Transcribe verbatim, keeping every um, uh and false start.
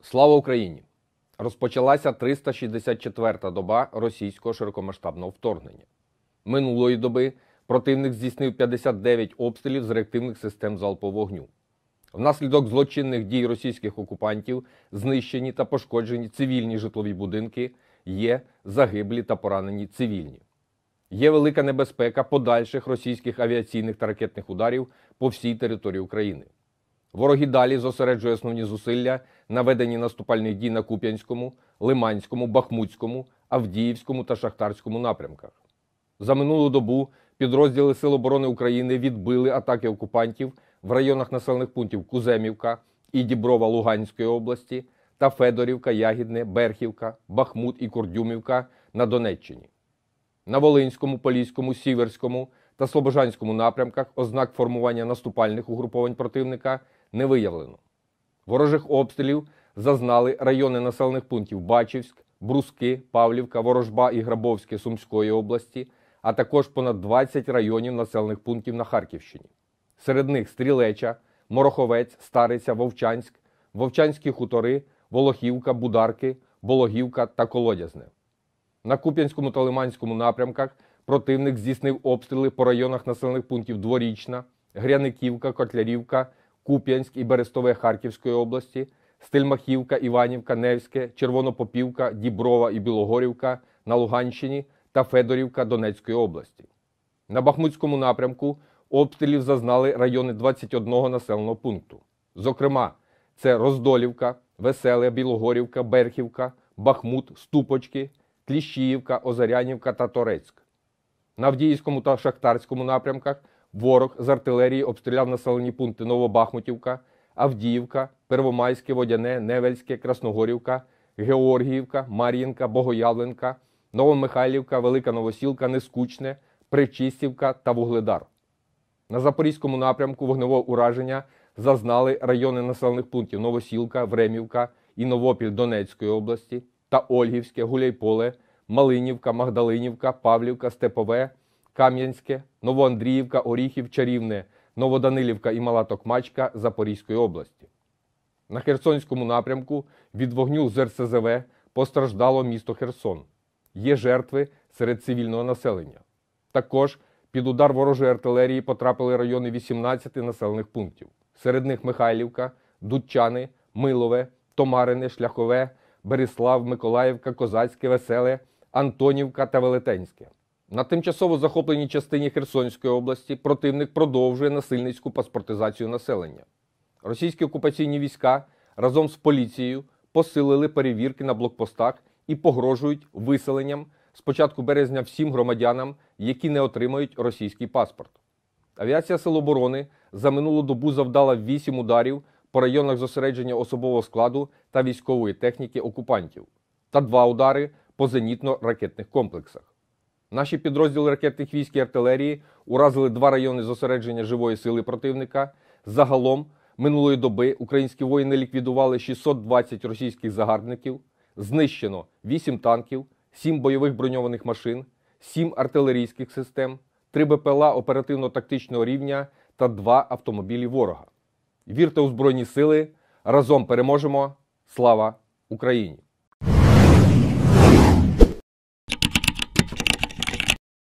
Слава Україні! Розпочалася триста шістдесят четверта доба російського широкомасштабного вторгнення. Минулої доби противник здійснив п'ятдесят дев'ять обстрілів з реактивних систем залпового вогню. Внаслідок злочинних дій російських окупантів знищені та пошкоджені цивільні житлові будинки, є загиблі та поранені цивільні. Є велика небезпека подальших російських авіаційних та ракетних ударів по всій території України. Ворог і далі зосереджує основні зусилля на веденні наступальних дій на Куп'янському, Лиманському, Бахмутському, Авдіївському та Шахтарському напрямках. За минулу добу підрозділи Сил оборони України відбили атаки окупантів в районах населених пунктів Куземівка і Діброва Луганської області та Федорівка, Ягідне, Берхівка, Бахмут і Курдюмівка на Донеччині. На Волинському, Поліському, Сіверському та Слобожанському напрямках ознак формування наступальних угруповань противника не виявлено. Ворожих обстрілів зазнали райони населених пунктів Бачівськ, Бруски, Павлівка, Ворожба і Грабовське Сумської області, а також понад двадцять районів населених пунктів на Харківщині. Серед них Стрілеча, Мороховець, Стариця, Вовчанськ, Вовчанські хутори, Волохівка, Бударки, Бологівка та Колодязне. На Куп'янському та Лиманському напрямках противник здійснив обстріли по районах населених пунктів Дворічна, Гряниківка, Котлярівка, Куп'янськ і Берестове Харківської області, Стельмахівка, Іванівка, Невське, Червонопопівка, Діброва і Білогорівка на Луганщині та Федорівка Донецької області. На Бахмутському напрямку обстрілів зазнали райони двадцять одного населеного пункту. Зокрема, це Роздолівка, Веселе, Білогорівка, Берхівка, Бахмут, Ступочки, Кліщіївка, Озарянівка та Торецьк. На Авдіївському та Шахтарському напрямках ворог з артилерії обстріляв населені пункти Новобахмутівка, Авдіївка, Первомайське, Водяне, Невельське, Красногорівка, Георгіївка, Мар'їнка, Богоявленка, Новомихайлівка, Велика Новосілка, Нескучне, Причистівка та Вугледар. На Запорізькому напрямку вогневого ураження зазнали райони населених пунктів Новосілка, Времівка і Новопіль Донецької області та Ольгівське, Гуляйполе, Малинівка, Магдалинівка, Павлівка, Степове, Кам'янське, Новоандріївка, Оріхів, Чарівне, Новоданилівка і Мала Токмачка Запорізької області. На Херсонському напрямку від вогню з ер се зе ве постраждало місто Херсон. Є жертви серед цивільного населення. Також під удар ворожої артилерії потрапили райони вісімнадцяти населених пунктів. Серед них Михайлівка, Дудчани, Милове, Томарине, Шляхове, Берислав, Миколаївка, Козацьке, Веселе, Антонівка та Велетенське. На тимчасово захопленій частині Херсонської області противник продовжує насильницьку паспортизацію населення. Російські окупаційні війська разом з поліцією посилили перевірки на блокпостах і погрожують виселенням з початку березня всім громадянам, які не отримають російський паспорт. Авіація Сил оборони за минулу добу завдала вісім ударів по районах зосередження особового складу та військової техніки окупантів та два удари по зенітно-ракетних комплексах. Наші підрозділи ракетних військ і артилерії уразили два райони зосередження живої сили противника. Загалом минулої доби українські воїни ліквідували шістсот двадцять російських загарбників, знищено вісім танків, сім бойових броньованих машин, сім артилерійських систем, три бе пе ел а оперативно-тактичного рівня та два автомобілі ворога. Вірте у Збройні Сили, разом переможемо! Слава Україні!